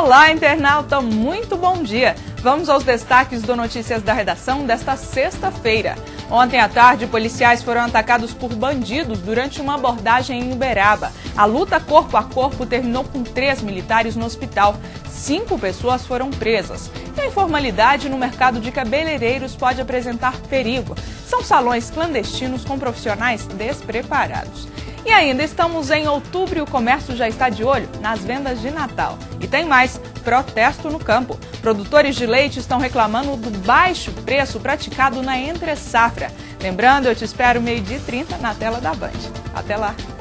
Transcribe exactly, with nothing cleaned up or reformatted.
Olá, internauta, muito bom dia! Vamos aos destaques do Notícias da Redação desta sexta-feira. Ontem à tarde, policiais foram atacados por bandidos durante uma abordagem em Uberaba. A luta corpo a corpo terminou com três militares no hospital. Cinco pessoas foram presas. E a informalidade no mercado de cabeleireiros pode apresentar perigo. São salões clandestinos com profissionais despreparados. E ainda estamos em outubro e o comércio já está de olho nas vendas de Natal. E tem mais, protesto no campo. Produtores de leite estão reclamando do baixo preço praticado na entre-safra. Lembrando, eu te espero meio-dia e trinta na tela da Band. Até lá!